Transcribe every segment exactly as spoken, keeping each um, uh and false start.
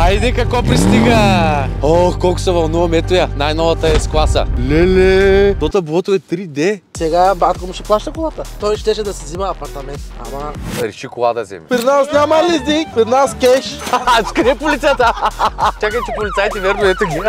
Айде, какво пристига! Ох, колко се вълнувам, ето я, най-новата е с-класа. Леле! Тота блото е три Д. Сега батко му ще плаща колата. Той щеше да си взима апартамент, ама... Реши кола да вземе. При нас няма лизинг, при нас кеш. Къде е полицията? Чакай, че полицайите верно ето ги.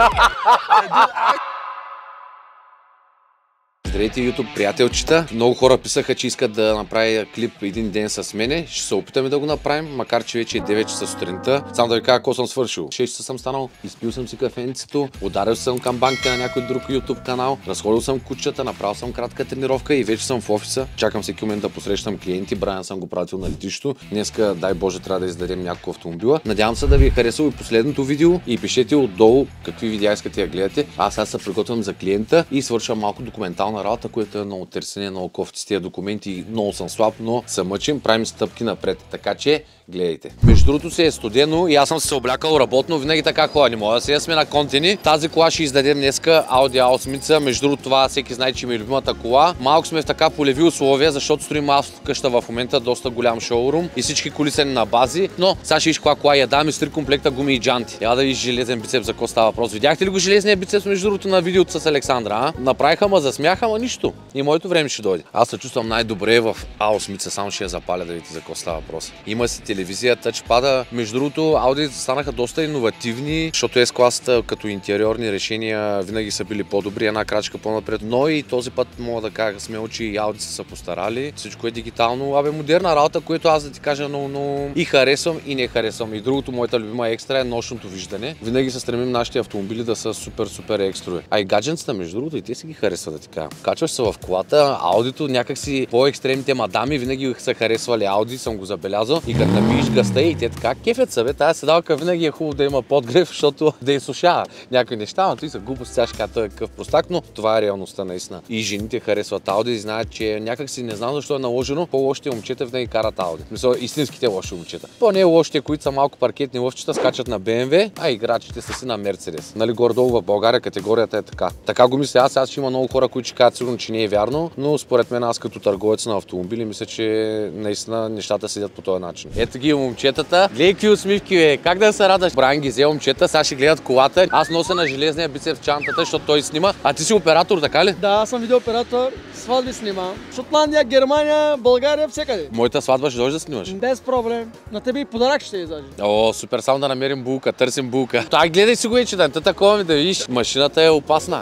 Здравейте, YouTube приятелчета. Много хора писаха, че искат да направя клип един ден с мене. Ще се опитаме да го направим, макар че вече е девет часа сутринта. Само да ви кажа какво съм свършил. шест часа съм станал, изпил съм си кафенцето, ударил съм към банките на някой друг YouTube канал, разходил съм кучета, направил съм кратка тренировка и вече съм в офиса. Чакам всеки момент да посрещам клиенти. Брайан съм го пратил на летището. Днеска, дай Боже, трябва да издадем няколко автомобила. Надявам се да ви е харесало и последното видео и пишете отдолу какви видеа искате да гледате. Аз сега се приготвям за клиента и свършвам малко документална работа, което е много търсене, много кофти с тия документи. Много съм слаб, но се мъчим, правим стъпки напред. Така че гледайте. Между другото се е студено и аз съм се облякал работно, винаги така ходя. Не мога. Сега сме на контини. Тази кола ще издадем днеска, Audi А осем. Между другото това всеки знае, че ми е любимата кола. Малко сме в така полеви условия, защото строим аз къща в момента, доста голям шоурум и всички коли са на бази. Но сега ще виж каква кола я дам и с три комплекта гуми и джанти. Я да виж железен бицепс, за какво става въпрос. Видяхте ли го железния бицепс между другото на видеото с Александра? А? Направиха, ма засмяха, ма нищо. И моето време ще дойде. Аз се чувствам най-добре в А осем, само ще я запаля да видите за какво става въпрос. Има си телевизия, тъчпада. Между другото, Audi станаха доста иновативни, защото S-класата като интериорни решения винаги са били по-добри, една крачка по-напред. Но и този път мога да кажа смело, че и Audi са постарали. Всичко е дигитално. Абе, модерна работа, което аз да ти кажа много, много и харесвам, и не харесвам. И другото, моята любима екстра е нощното виждане. Винаги се стремим нашите автомобили да са супер, супер екстрови. А и гаджетата, между другото, и те си ги харесват, да ти кажа. Качваш се в колата, Аудито, някакси по-екстремните мадами винаги са харесвали Audi, съм го забелязал. И като напиеш гъста и те така кефят се, бе. Тази седалка винаги е хубаво да има подгрев, защото да изсушава някои неща, но той са глупости, сега ще кажа, той е къв простак, но това е реалността наистина. И жените харесват Audi и знаят, че някакси не знам защо е наложено, по-лошите момчета винаги карат Audi. Мисля, истинските лоши момчета. По-не лошите, които са малко паркетни лъвчета, скачат на Б М В, а играчите са си на Мерцедес. Нали, горе-долу в България категорията е така. Така го мисля аз, аз ще има много хора, които ще кажат сигурно, че не е вярно, но според мен аз като търговец на автомобили мисля, че наистина нещата седят по този начин. Ето ги момчетата. Гледай какви усмивки, бе. Как да се радаш? Брайан ги взе момчета, сега ще гледат колата. Аз нося на железния бицепс чантата, защото той снима. А ти си оператор, така ли? Да, аз съм видеооператор, сватби снимам. Шотландия, Германия, България, всекъде. Моята сватба ще дойде да снимаш? Без проблем. На тебе и подарък ще излажи. О, супер, само да намерим булка, търсим булка. Ай, гледай си го е, че да такова ми да видиш. Машината е опасна.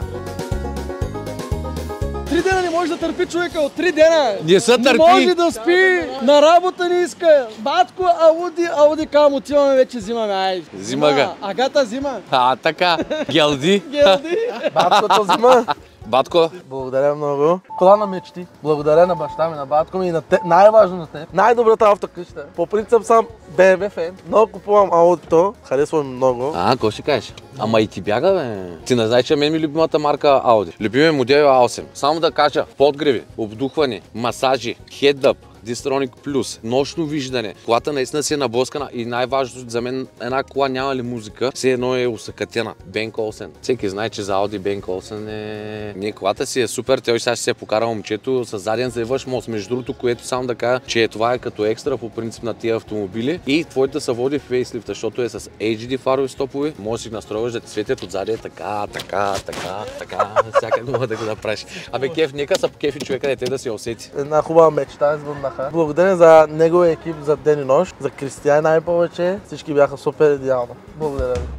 Три дена не може да търпи човека, от три дена. Не се търпи. Не може да спи, на работа не иска. Батко, Ауди, Ауди, кам, отиваме вече, взимаме, ай. Взима га. Агата взима. А, така. Гелди. Гелди. Баткото взима. Батко. Благодаря много. Кола на мечти. Благодаря на баща ми, на батко ми и на те. Най-важно на теб. Най-добрата автокъща. По принцип съм Б М В фен. Много купувам Аудито. Харесвам много. А, какво ще кажеш? Ама и ти бяга, бе. Ти не знаеш, че мен ми любимата марка Audi. Любимия модел е А осем. Само да кажа, подгреви, обдухване, масажи, хедъп, Distronic Plus, нощно виждане. Колата наистина си е наблъскана и най-важното за мен, една кола няма ли музика, все едно е усъкатена. Бенк Олсен. Всеки знае, че за Audi Бенк Олсен е... Не, колата си е супер, той сега ще се е покарал момчето с заден завърш мост. Между другото, което само да кажа, че това е като екстра по принцип на тия автомобили и твоята се води в фейслифта, защото е с Ейч Ди фарови стопове. Може да си настроиш да ти светят отзади така, така, така, така, всякак мога да го направиш. Абе, кеф, нека са кефи човека, дете да се усети. Една хубава мечта изгоднаха. Благодаря за неговия екип за ден и нощ, за Кристиян най-повече. Всички бяха супер идеално. Благодаря ви.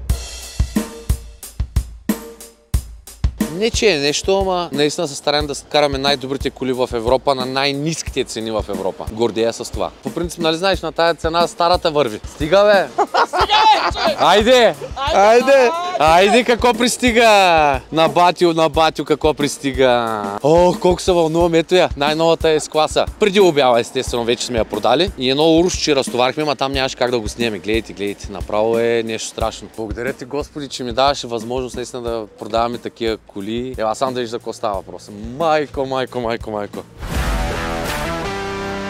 Не, че е нещо, ама наистина се стараем да караме най-добрите коли в Европа на най-ниските цени в Европа. Гордея с това. По принцип, нали знаеш, на тая цена старата върви. Стига, бе! Стига, бе! Айде! Айде! Айде, какво пристига? На Батю, на Батю, какво пристига? Ох, колко се вълнувам, ето я, най-новата е с-класа. Преди обява, естествено, вече сме я продали. И едно урусче разтоварихме, ама там нямаше как да го снимем. Гледайте, гледайте, направо е нещо страшно. Благодаря ти, Господи, че ми даваше възможност наистина да продаваме такива коли. Ела, сам да виж за какво става въпрос. Майко, майко, майко, майко.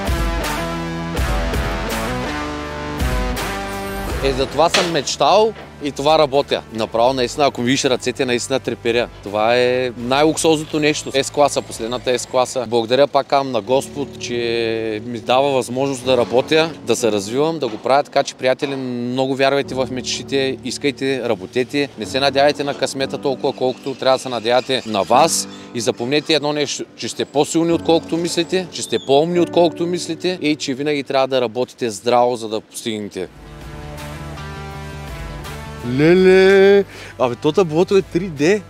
Е, за това съм мечтал и това работя. Направо наистина, ако видиш ръцете, наистина треперя. Това е най-луксозното нещо. С-класа, последната С-класа. Благодаря пак казвам на Господ, че ми дава възможност да работя, да се развивам, да го правя. Така че, приятели, много вярвайте в мечтите, искайте, работете. Не се надявайте на късмета толкова, колкото трябва да се надявате на вас. И запомнете едно нещо, че сте по-силни отколкото мислите, че сте по-умни отколкото мислите и че винаги трябва да работите здраво, за да постигнете. Леле! Абе, то таблото е три Д.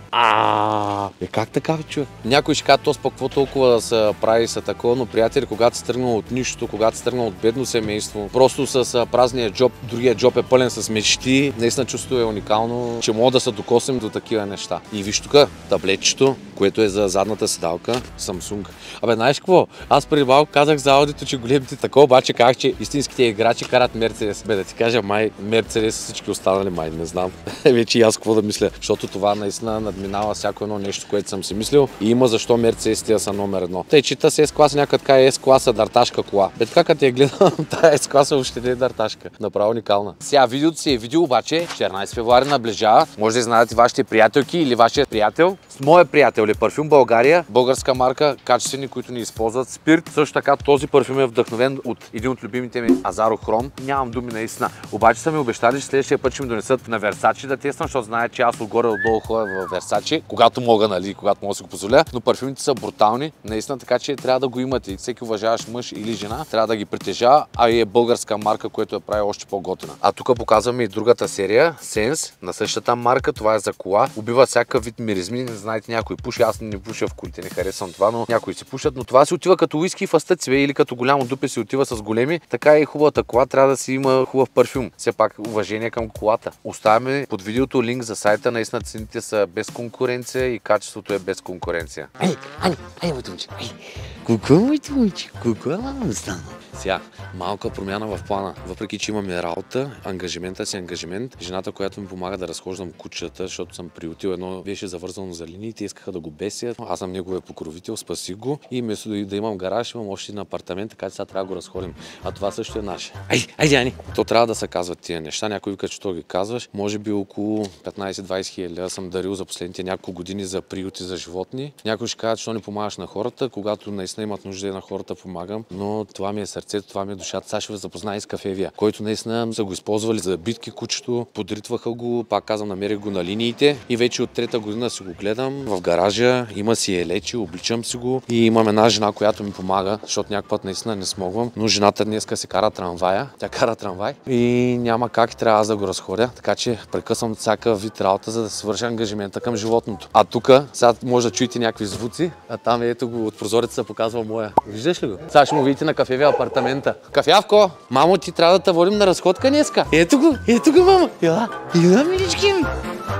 А, е как така, бе, човек? Някой ще казва, то пък какво толкова да се прави са такова, но приятели, когато си тръгнал от нищо, когато си тръгнал от бедно семейство, просто с празния джоб, другия джоб е пълен с мечти, наистина чувството е уникално, че мога да се докоснем до такива неща. И виж тук таблетчето, което е за задната седалка, Samsung. Абе, знаеш какво? Аз преди малко казах за аудито, че големите такова, обаче казах, че истинските играчи карат Мерцедес. Бе, да ти кажа, май Мерцедес са всички останали, май не знам. Вече и аз какво да мисля, защото това наистина надминава всяко едно нещо, което съм си мислил и има защо Мерцедесите са номер едно. Тъй чита с С-класа, някакъв така е С-класа дарташка кола. Бе, така като я гледам, тая С-класа въобще не е дарташка. Направо уникална. Сега видеото си е видео, обаче четиринайсети февруари наближава. Може да знаете вашите приятелки или вашия приятел. С моя приятел е парфюм България, българска марка, качествени, които ни използват спирт. Също така този парфюм е вдъхновен от един от любимите ми Азарохром. Нямам думи наистина. Обаче са ми обещали, че следващия път ще ми донесат на Версачи да тествам, защото знаят, че аз отгоре отдолу ходя в Версачи, когато мога, нали, когато мога да си го позволя. Но парфюмите са брутални, наистина, така че трябва да го имате. Всеки уважаващ мъж или жена трябва да ги притежава, а и е българска марка, която я прави още по-готина. А тук показваме и другата серия, Sense, на същата марка. Това е за кола. Убива всякакъв вид миризми. Не знаете, някой пуши, аз не пуша в колите, не харесвам това, но някои си пушат. Но това си отива като уиски в астъци, или като голямо дупе си отива с големи. Така и хубавата кола трябва да си има хубав парфюм. Все пак уважение към колата. Оставяме под видеото линк за сайта, наистина цените са без конкуренция и качеството е без конкуренция. Ей, Ани, ей, моето момиче, ей, ку-ку, моето момиче, ку-ку, ама стана. Сега, малка промяна в плана. Въпреки че имаме работа, ангажимента си ангажимент, жената, която ми помага да разхождам кучета, защото съм приютил едно, беше завързано за линиите, искаха да го бесят. Аз съм неговия покровител, спасих го и вместо да имам гараж, имам още един апартамент, така че сега трябва да го разходим. А това също е наше. Ай, айде, Ани! То трябва да се казват тия неща. Някой вика, че то ги казваш. Може би около петнайсет-двайсет хиляди съм дарил за последните няколко години за приюти за животни. Някой ще казва, че не помагаш на хората, когато наистина имат нужда на хората, помагам. Но това ми е сърцето, това ми е душата. Сега ще ви запозная с Кафевия, който наистина са го използвали за битки кучето, подритваха го, пак казвам, намерих го на линиите и вече от трета година си го гледам в гаража, има си елечи, обличам си го и имам една жена, която ми помага, защото някакъв път наистина не смогвам, но жената днеска се кара трамвая, тя кара трамвай и няма как и трябва аз да го разходя, така че прекъсвам всяка вид работа, за да свърша ангажимента към животното. А тук сега може да чуете някакви звуци, а там ето го от прозореца показва моя. Виждаш ли го? Сега ще му видите на Кафевия апартамента. Кафявко, мамо, ти трябва да те водим на разходка днеска. Ето го, ето го, мамо. Ела, ела, милички ми.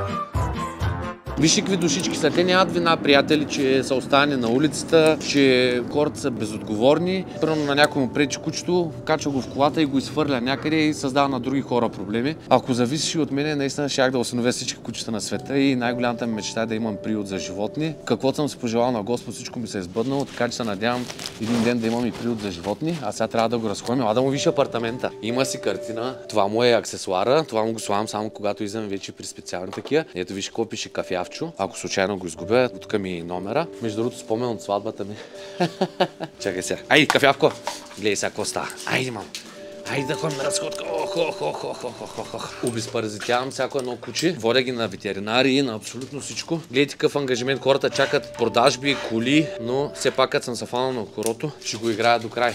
Виж какви душички са. Те нямат вина, приятели, че са останали на улицата, че хората са безотговорни. Примерно на някой му пречи кучето, качва го в колата и го изхвърля някъде и създава на други хора проблеми. Ако зависеше от мен, наистина щях да осиновя всички кучета на света и най-голямата ми мечта е да имам приют за животни. Каквото съм си пожелал на Господ, всичко ми се е сбъднало, така че се надявам един ден да имам и приют за животни. А сега трябва да го разходим. А да му виж апартамента. Има си картина. Това му е аксесуара. Това му го слагам само когато излизам вече при специални такива. Ето виж какво пише Кафяв. Ако случайно го изгубя, тук ми е номера. Между другото, спомен от сватбата ми. Чакай сега. Айде, Кафявко! Гледай сега какво става. Айде, мамо. Айде да ходим на разходка. Ох, ох, ох, ох, ох, ох, ох. Обезпаразитявам всяко едно куче. Водя ги на ветеринари, на абсолютно всичко. Гледайте какъв ангажимент. Хората чакат продажби, коли, но все пак като съм се фанал на хорото, ще го играя до край.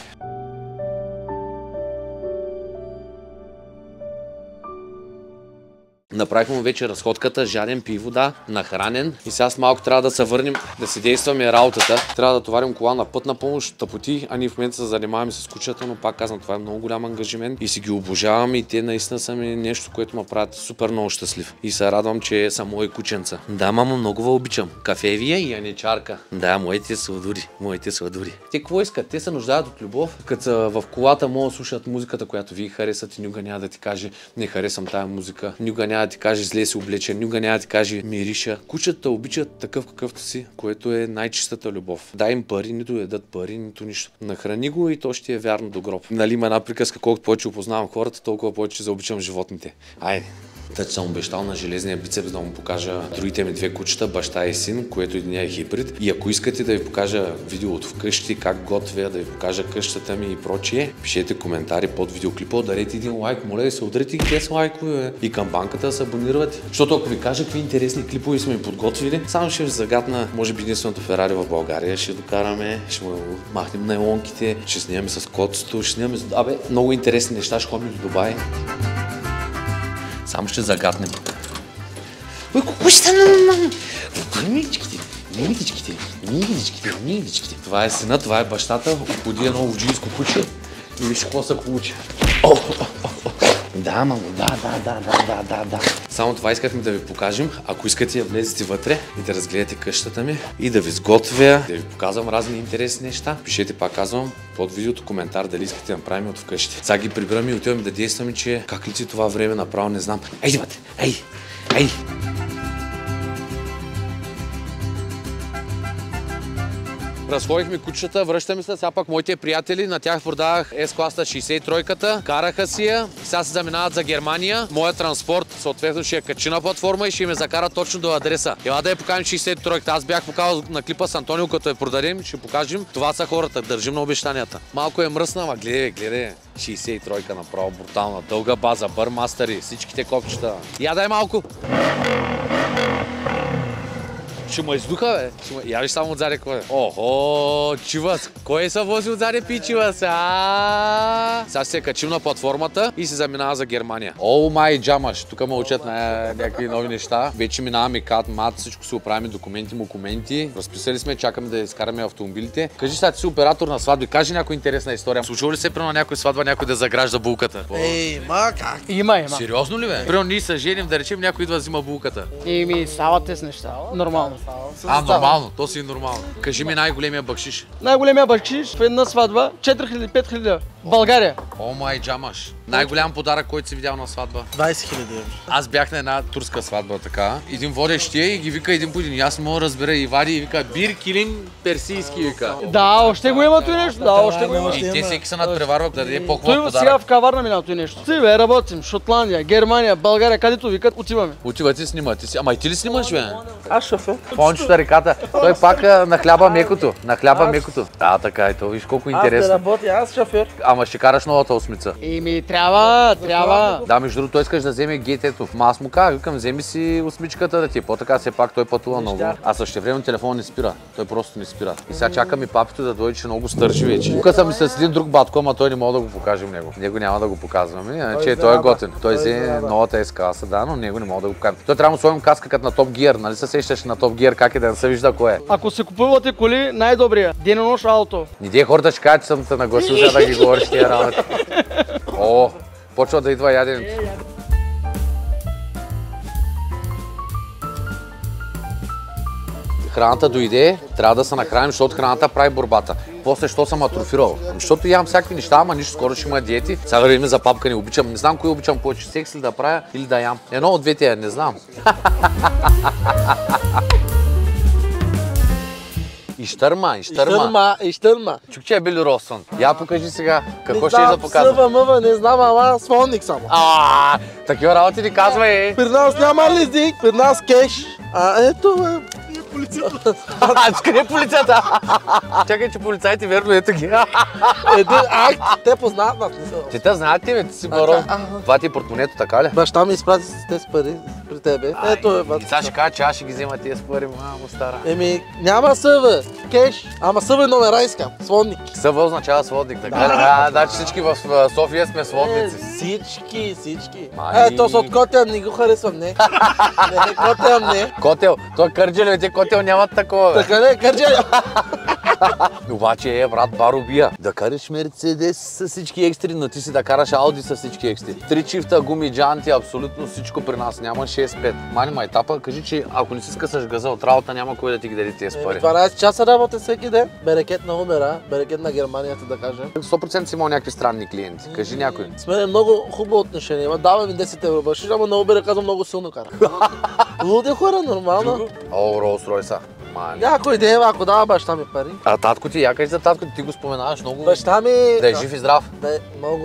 Направихме вече разходката, жаден, пи вода, нахранен и сега с малко трябва да се върнем, да си действаме работата. Трябва да товарим кола на пътна помощ, тъпоти, а ние в момента се занимаваме с кучета, но пак казвам, това е много голям ангажимент и си ги обожавам и те наистина са ми нещо, което ме правят супер много щастлив. И се радвам, че са мои кученца. Да, мамо, много ви обичам. Кафевия и яничарка. Да, моите сладури, моите сладури. Те какво искат? Те се нуждаят от любов. Като са в колата, могат да слушат музиката, която вие харесате, никога няма да ти каже, не харесвам тая музика, никога няма да ти каже зле си облечен, никога няма да ти каже мириша. Кучета обичат такъв какъвто си, което е най-чистата любов. Дай им пари, нито ядат пари, нито нищо. Нахрани го и то ще е вярно до гроб. Нали има една приказка, колкото повече опознавам хората, толкова повече заобичам животните. Айде! Тъй съм обещал на железния бицепс да му покажа другите ми две кучета, баща и син, което един е хибрид. И ако искате да ви покажа видео от вкъщи, как готвя, да ви покажа къщата ми и прочие, пишете коментари под видеоклипа, ударете един лайк, моля ви се, ударете ги десет лайкове и камбанката да се абонирате. Защото ако ви кажа какви интересни клипове сме подготвили, само ще ви загадна, може би единственото Ферари в България ще докараме, ще му махнем найлонките, ще снимаме с котото, ще снимаме... Абе, много интересни неща, ще ходим до Дубай. Само ще загаднем. Ой, какво ще стане? Миличките, миличките, миличките, миличките. Това е сина, това е бащата, обходи едно лоджийско куче и виж какво се получи. Да, мамо, да, да, да, да, да, да. Само това искахме да ви покажем. Ако искате да влезете вътре и да разгледате къщата ми и да ви сготвя, да ви показвам разни интересни неща, пишете, пак казвам, под видеото коментар дали искате да направим от вкъщи. Сега ги прибираме и отиваме да действаме, че как лети това време направо не знам. Ейде вътре, ей, ей! Разходихме кучета, връщаме се, сега пак моите приятели, на тях продавах С-класа шейсет и три, караха си я, сега се заминават за Германия. Моят транспорт съответно ще я качи на платформа и ще ме закара точно до адреса. Ела да я покажем шейсет и три, аз бях показал на клипа с Антонио, като я продадем, ще покажем. Това са хората, държим на обещанията. Малко е мръсна, ама гледай, гледай, шейсет и три направо брутална, дълга база, бърмастъри, всичките копчета. Я дай малко! Ще ме издуха, бе. Ме... Я виж само отзаде какво е. Охо, чивас. Кой се вози отзаде пи чивас? Сега ще се качим на платформата и се заминава за Германия. О, май джамаш. Тук ме учат на някакви нови неща. Вече минаваме кат, мат, всичко си оправим, документи, мокументи. Разписали сме, чакаме да изкараме автомобилите. Кажи сега, ти си оператор на сватби. Кажи някоя интересна история. Случва ли се при на някой сватба някой да загражда булката? Ей, ма как? Има, има. Сериозно ли, бе? Примерно ние се женим, да речем, някой идва да взима булката. Еми, стават тези неща. Нормално. А, нормално, то си е нормално. Кажи ми най-големия бакшиш. Най-големия бакшиш в една сватба четири хиляди пет хиляди в България. О, май джамаш. Най-голям подарък, който си видял на сватба? двайсет хиляди евро. Аз бях на една турска сватба така. Един водещия и ги вика един по един. И аз мога да разбера и вади и вика бир килим персийски вика. Да, още го има той нещо. Да, още го има. И те всеки се надпреварват да даде по-хубав Той подарък. сега в каварна мина той нещо. Си бе, работим. Шотландия, Германия, България, където викат, отиваме. Отивате и снимате си. Ама и ти ли снимаш, бе? Аз шофер. Пончета реката. Той пак на хляба мекото. На хляба мекото. Да, така и то. Виж колко Аз да интересно. работя, аз шофер. Ама ще караш новата осмица. Еми, трябва, трябва. Да, между другото, той искаш да вземе гетето. Ма аз му казах, викам, вземи си осмичката да ти е по-така, все пак той пътува много. А същевременно телефон не спира. Той просто не спира. И сега чакам и папито да дойде, че много стържи вече. Тук съм с един друг батко, ама той не мога да го покажем него. Него няма да го показваме, иначе той е готин. Той взе новата С-класа, да, но него не мога да го покажем. Той трябва да му сложим каска като на Топ Гир, нали се сещаш на Топ Гир, как е да не се вижда кой е. Ако се купувате коли, най-добрия. Денонощ ауто. Не дей хората ще кажат, че съм те нагласил, за да ги говориш тия работи. О, почва да идва яденето. Храната дойде, трябва да се нахраним, защото храната прави борбата. После, що съм атрофирал? Защото ям всякакви неща, ама нищо, скоро ще има диети. Сега време за папка не обичам. Не знам кой обичам повече, секс ли да правя или да ям. Едно от двете, не знам. Ищърма, ищърма. Ищърма, ищърма. Чук, че е били Росън. Я покажи сега, какво Не ще е знам, да показвам. съва, мъва, не знам, ама свонник само. А, такива работи ни казва, е. При нас няма лизик, при нас кеш. А ето, бе. А, къде е полицията? Чакай, че полицайите верно ето ги. Един акт, те познават нас. Те те знаят ти, бе, ти си барон. Това ти е портмонето, така ли? Баща ми изпрати с тези пари при тебе. Ето е, бе. И сега ще кажа, че аз ще ги взема тези пари, мамо стара. Еми, няма съва, кеш, ама съва номера искам, сводник. Съва означава сводник, така ли? А, значи всички в София сме Е, сводници. всички, всички. Май. Е, то са от Котел, не го харесвам, не. Не, не, Котел, не. Котел, той Кърджали, те Котел нямат такова, бе. Така не, Кърджали. Обаче е, брат, бар убия. Да караш Мерцедес с всички екстри, но ти си да караш Ауди с всички екстри. Три чифта, гуми, джанти, абсолютно всичко при нас. Няма шест пет. Мани майтапа, кажи, че ако не си скъсаш газа от работа, няма кой да ти ги даде тези пари. дванайсет часа работя всеки ден. Берекет на Умера, берекет на Германията, да кажем. сто процента си имал някакви странни клиенти. Кажи някой. С мен е много хубаво отношение. Ма давай ми десет евро башиш, ама на Убер казвам много силно кара. Луди хора, нормално. О, Ролс Ройса. Мани. Някой ден, ако дава баща ми пари. А татко ти, я кажи за татко ти, ти го споменаваш много. Баща ми... Да е жив и здрав. Да е много.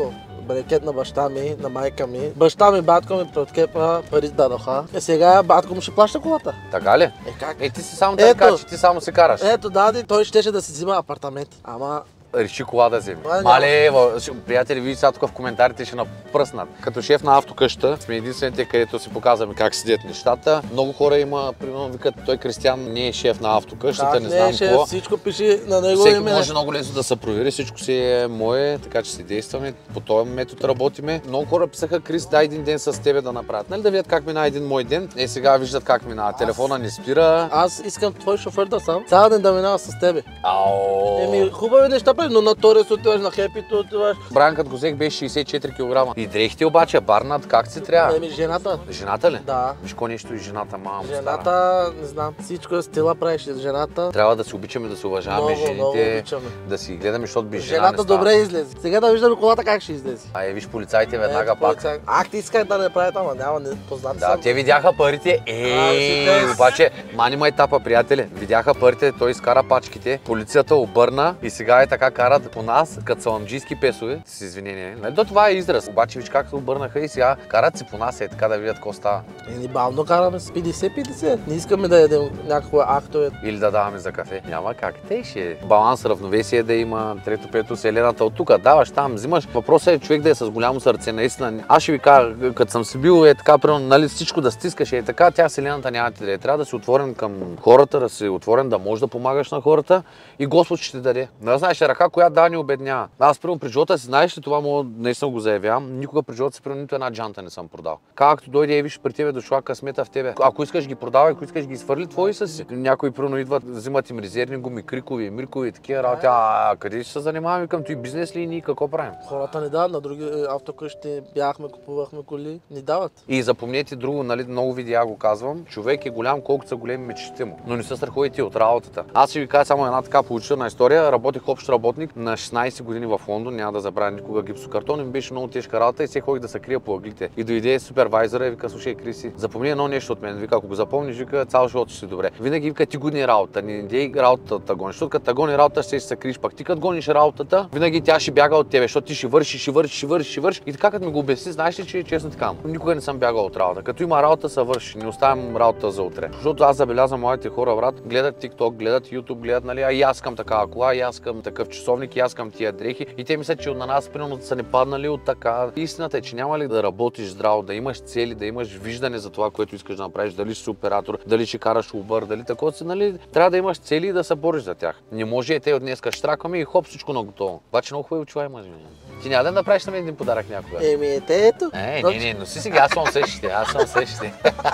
брекет на баща ми, на майка ми. Баща ми, батко ми пред кепа пари дадоха. Е, сега батко му ще плаща колата. Така ли? Е, как? Е, ти си само така, че ти само се караш. Ето, даде, той щеше да си взима апартамент. Ама Реши кола да вземе. Това Мале, приятели, вие сега тук в коментарите ще напръснат. Като шеф на автокъща сме единствените, където си показваме как седят нещата. Много хора има, примерно, викат, той Кристиян не е шеф на автокъщата, как не не знам е шеф, какво. всичко пише на него Всеки име. може много лесно да се провери, всичко си е мое, така че си действаме, по този метод работиме. Много хора писаха: Крис, дай един ден с тебе да направят. Нали да видят как мина един мой ден? Е, сега виждат как мина. Телефона не спира. Аз искам твой шофьор да съм. Цял ден да минава с тебе. Ао. Еми, хубави неща прави, но на Торес отиваш, на Хепито отиваш. Бран, като го взех, беше шейсет и четири килограма. И дрехите обаче, барнат, как си трябва? Еми, жената. Жената ли? Да. Виж ко нещо и жената, мамо стара. Жената, не знам, всичко е стила правиш. Жената. Трябва да се обичаме, да се уважаваме Много, много жените, обичаме. да си гледаме, защото без жена Жената не става. добре излезе. Сега да виждаме колата как ще излезе. А е, виж полицайите веднага Ето, пак. полицай. Ах, ти исках да не прави там, а няма, не познати Да, съм. те видяха парите. Ей, те- обаче, мани ма етапа, приятели. Видяха парите, той изкара пачките, полицията обърна и сега е така карат по нас, като саламджийски песове, с извинение. Нали, то това е израз. Обаче виж как се обърнаха и сега карат се по нас, е така да видят какво става. Е, ни бавно караме с петдесет петдесет. Не искаме да ядем някакво актове. Или да даваме за кафе. Няма как. Те ще. Баланс, равновесие да има. Трето, пето, селената от тук. Даваш там, взимаш. Въпросът е човек да е с голямо сърце. Наистина. Аз ще ви кажа, като съм си бил е така, примерно, нали, всичко да стискаш е така, тя селената няма ти да е. Трябва да си отворен към хората, да си отворен, да можеш да помагаш на хората и Господ ще ти даде. Да знаеш, ръка, която да ни обеднява. Аз примерно при живота си, знаеш ли, това мога, наистина го заявявам, никога при живота си примерно нито една джанта не съм продал. Както дойде и виж при тебе дошла късмета в тебе. Ако искаш ги продавай, ако искаш ги изхвърли, твои са си. Някои примерно идват, взимат им резервни гуми, крикови, миркови и такива работи. А къде ще се занимаваме към този бизнес ли и ние какво правим? Хората не дават, на други автокъщи бяхме, купувахме коли, ни дават. И запомнете друго, нали, много видеа го казвам. Човек е голям, колкото са големи мечтите му. Но не се страхувайте от работата. Аз ще ви кажа само една така поучителна история. Работих общ работник на шестнайсет години в Лондон, няма да забравя никога гипсокартон. Ми беше много тежка работа и се ходих да се крия по ъглите. И дойде супервайзера и вика: слушай, Криси, запомни едно нещо от мен. Вика, ако го запомниш, вика, цял живот ще си добре. Винаги вика, ти годни работа, не дей работата гониш. Защото като гони работа, ще се криеш. Пак ти като гониш работата, винаги тя ще бяга от тебе, защото ти ще вършиш, ще вършиш, ще вършиш, ще вършиш. И така като ми го обясни, знаеш ли, че е честно така. Никога не съм бягал от работа. Като има работа, се върши. Не оставям работа за утре. Защото аз забелязвам моите хора, брат, гледат TikTok, гледат YouTube, гледат, нали, а и аз искам такава кола, и аз искам такъв часовник, и аз искам тия дрехи. И те мислят, че на нас примерно са не паднали от така. Истината е, че няма ли да работиш здраво, да имаш цели, да имаш виждане за това, което искаш да направиш, дали ще си оператор, дали ще караш Uber, дали такова си, нали, трябва да имаш цели и да се бориш за тях. Не може и те от днеска штракваме и хоп, всичко на готово. Обаче много хубави очила имаш. Ти няма да направиш на мен един подарък някога. Еми, ете, ето. Е, не, не, но си сега, аз съм същите, аз съм същите.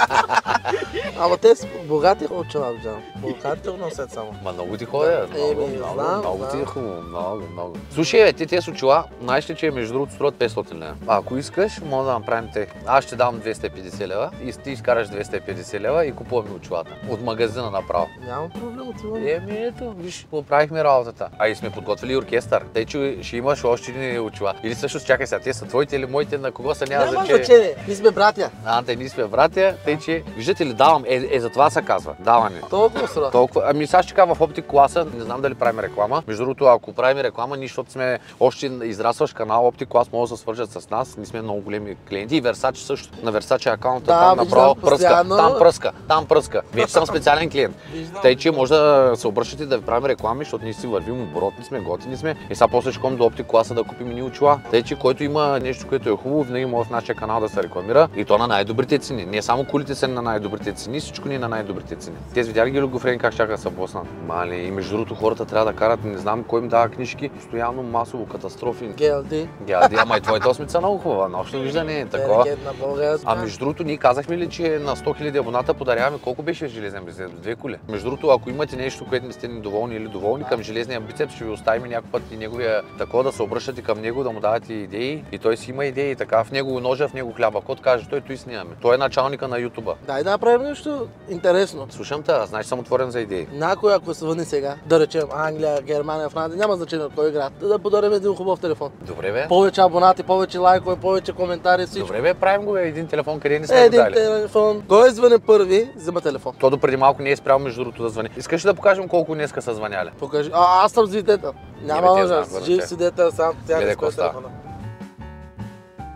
Ама те са богати очила, вземам. Богатите го носят само. Ма много ти ходят, много, Еми, много, знам, много ти е знам. хубаво, много, много. Слушай, бе, те тези очила, знаеш ли, че между другото струват петстотин лева. А ако искаш, може да направим те. Аз ще дам двеста и петдесет лева и ти изкараш двеста и петдесет лева и купуваме очилата. От магазина направо. Няма проблем, отивам. Еми ето, виж, поправихме работата. А и сме подготвили оркестър. Тъй, че ще имаш още едни очила. Или също, чакай сега, те са твоите или моите, на кого са, няма Няма значение. значение, ние сме братя. А, те ние сме братя, тъй, че виждате ли, давам, е, е за това се казва, даване. Толкова срок. Толкова. Ами сега ще кажа в оптик класа, не знам дали правим реклама. Между другото, ако правим реклама, ние, защото сме още израстващ канал, оптик клас може да се свържат с нас. Ние сме много големи клиенти и Versace също. На Versace акаунта Да, там направо виждам пръска. постоянно. Там пръска, там пръска. Вече съм специален клиент. Виждам. Тъй, че може да се обръщате да ви правим реклами, защото ние си вървим оборотни сме, готини сме. И сега после ще ходим до оптик класа да купим ни очила. Тъй, че който има нещо, което е хубаво, винаги може в нашия канал да се рекламира и то на най-добрите цени. Не само колите са на най-добрите цени, всичко ни е на най-добрите цени. Те видяли ги Гофрени как чака да се боснат. Мали, и между другото хората трябва да карат, не знам кой им дава книжки, постоянно масово катастрофи. Гелди. Гелди, ама и твоята осмица много хубава, нощно виждане е такова. Ракет на България. А между другото, ние казахме ли, че на сто хиляди абоната подаряваме колко беше железен бицепс? Две коли. Между другото, ако имате нещо, което не сте недоволни или доволни към железния бицепс, ще ви оставим някой път и неговия такова да се обръщате към него, да му давате идеи. И той си има идеи, така в него ножа, в него хляба. Кот каже, той той снимаме. Той е началника на ютуба. Дай да направим нещо интересно. Слушам те, значи съм отворен за идеи. Някой, ако се върне сега, да речем Англия, Германия, Франция, няма значение от кой град, да подарим един хубав телефон. Добре бе. Повече абонати, повече лайкове, повече коментари, всичко. Добре бе, правим го бе. Един телефон, къде не сме Е, го един дали. телефон. Кой звъне първи, взема телефон. То до преди малко не е спрял между другото да звъни. Искаш ли да покажем колко днеска са звъняли? Покажи. А, аз съм свидетел. Няма бе, те лъжа. знам, Жив бе. свидетел, сам тя Гледай не какво спи става. телефона.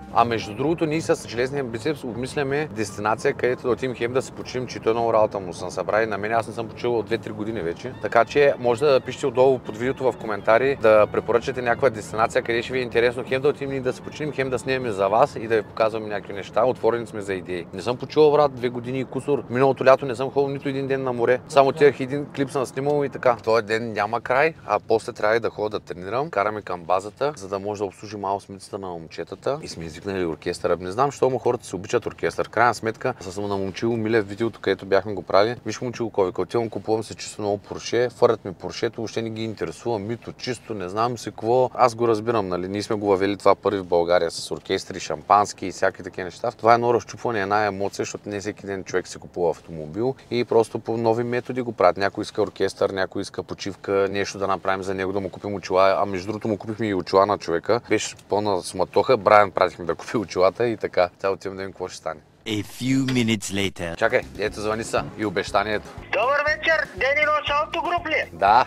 А между другото, ние с Железния бицепс обмисляме дестинация, където да отидем хем да се починем, че той много работа му съм събрали. На мен аз не съм почил от две-три години вече. Така че може да пишете отдолу под видеото в коментари да препоръчате някаква дестинация, къде ще ви е интересно хем да отидем и да се починем, хем да снимем за вас и да ви показваме някакви неща. Отворени сме за идеи. Не съм почувал, брат, две години и кусор. Миналото лято не съм ходил нито един ден на море. Само тях един клип съм снимал и така. Този ден няма край, а после трябва да ходя да тренирам. Караме към базата, за да може да обслужи малко смицата на момчетата. И сме извикнали оркестъра. Не знам, защо хората се обичат оркестър. Крайна сметка, съм на момчило Миле в видеото, където бяхме го правили. Виж момчило ковика. Отивам, купувам се чисто много порше, фърят ми поршето, въобще не ги интересува мито, чисто, не знам си какво. Аз го разбирам, нали? Ние сме го въвели това първи в България с оркестри, шампански и всякакви такива неща. Това е едно разчупване, една емоция, защото не всеки ден човек си купува автомобил и просто по нови методи го правят. Някой иска оркестър, някой иска почивка, нещо да направим за него, да му купим очила. А между другото му купихме и очила на човека. Беше пълна сматоха. Брайан пратихме да купи очилата и така. Сега отивам да видим какво ще стане. A few minutes later. Чакай, ето звъни са и обещанието. Добър вечер, Дени Рош Автогруп ли? Да.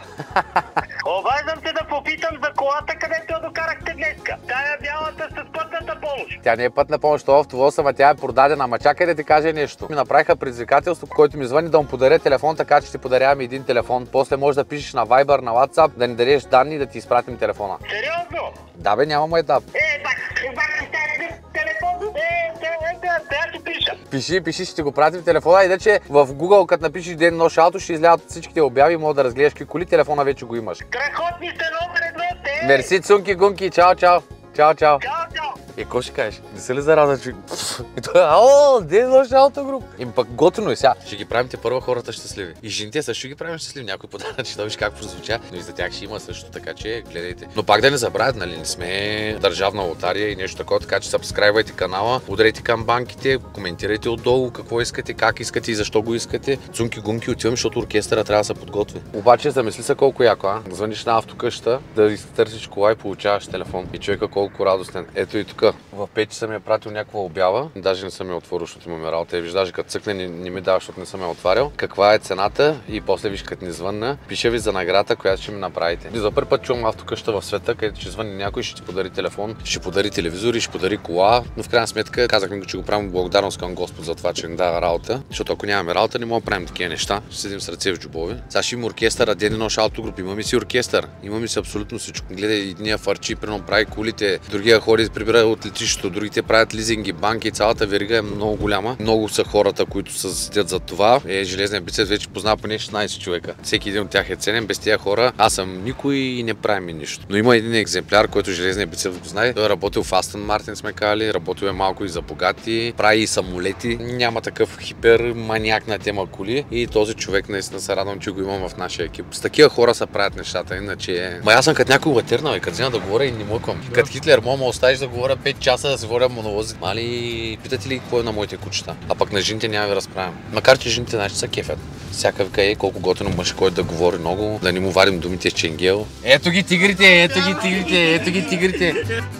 Обаждам се да попитам за колата, където я докарахте днеска. Тая бялата с пътната помощ. Тя не е пътна помощ, това автовоз, ама тя е продадена. Ама чакай да ти кажа нещо. Ми направиха предизвикателство, който ми звъни да му подаря телефон, така че ти подаряваме един телефон. После можеш да пишеш на Viber, на WhatsApp, да ни дадеш данни и да ти изпратим телефона. Сериозно? Да бе, няма майтап. Е, бак, бак, телефон, е, трябва ти пиша. Пиши, пиши, ще ти го пратим телефона. Иначе в Google, като напишеш Ден Нош Ауто, ще излязат всичките обяви и мога да разгледаш какви коли, телефона вече го имаш. Страхотни сте, номер едно сте! Мерси, цунки, гунки, чао, чао. Чао, чао. Чао, чао! И какво ще кажеш? Не са ли зараза, че... И той е, ао, Ден Нош Автогруп. Им пък готино е сега. Ще ги правим те първо хората щастливи. И жените също ще ги правим щастливи. Някой подаръчи, да виж как прозвуча, но и за тях ще има също, така че гледайте. Но пак да не забравят, нали, не сме държавна лотария и нещо такова, така че сабскрайбвайте канала, ударете камбанките, коментирайте отдолу какво искате, как искате и защо го искате. Цунки гунки отивам, защото оркестъра трябва да се подготви. Обаче замисли се колко яко, а? Звъниш на автокъща, да изтърсиш кола и получаваш телефон. И човека колко радостен. Ето и тук. В Печи съм я пратил някаква обява, даже не съм я отворил, защото имаме работа. И виж, даже като цъкне не, не ми дава, защото не съм я отварял. Каква е цената и после виж като ни звънна, пише ви за награда, която ще ми направите. И за първи път чувам автокъща в света, където ще звънне някой, ще ти подари телефон, ще подари телевизори, ще подари кола. Но в крайна сметка казахме го, че го правим благодарност към Господ за това, че ни дава работа. Защото ако нямаме работа, не мога да правим такива неща. Ще седим с ръце в джобове. Сега ще има оркестър, Ден Нош Автогруп. Имаме си оркестър. Имаме си абсолютно всичко. Гледай, единия фарчи, прино прави колите, другия ходи прибира от летището, другите правят лизинги, банки, цялата верига е много голяма. Много са хората, които са седят за това. Е, Железния бицепс вече познава поне шестнайсет човека. Всеки един от тях е ценен. Без тия хора аз съм никой и не правим нищо. Но има един екземпляр, който Железния бицепс го знае. Той е работил в Астън Мартин, сме казали, работил е малко и за богати, прави и самолети. Няма такъв хипер маняк на тема коли и този човек наистина се радвам, че го имам в нашия екип. С такива хора се правят нещата, иначе... Ма аз съм като някой латернал и като взема да говоря и не мъквам. Като Хитлер, мога да оставиш да говоря пет часа да си говоря монолози. Мали, питате ли какво е на моите кучета? А пък на жените няма ви разправям. Макар че жените наши са кефят. Всяка вика е колко готино мъж, който да говори много, да не му вадим думите с ченгел. Ето ги тигрите, ето ги тигрите, ето ги тигрите.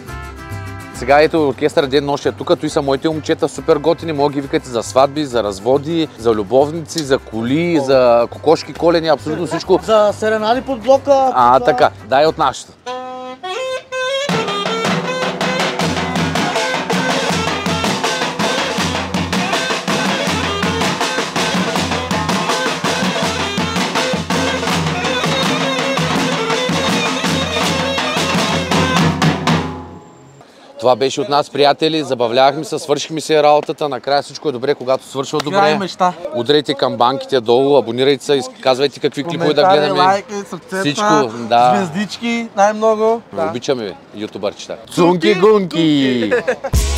Сега ето оркестър Ден Нош е тук, той са моите момчета супер готини, мога ги викате за сватби, за разводи, за любовници, за коли, за кокошки колени, абсолютно всичко. За серенади под блока. А, така, дай от нашата. Това беше от нас, приятели, забавлявахме се, свършихме се работата, накрая всичко е добре, когато свършва добре. Удрейте към банките долу, абонирайте се, казвайте какви клипове да гледаме. Лайки, сърцета, всичко, да. Звездички, най-много. Да. Обичаме ютубърчета. Цунки гунки!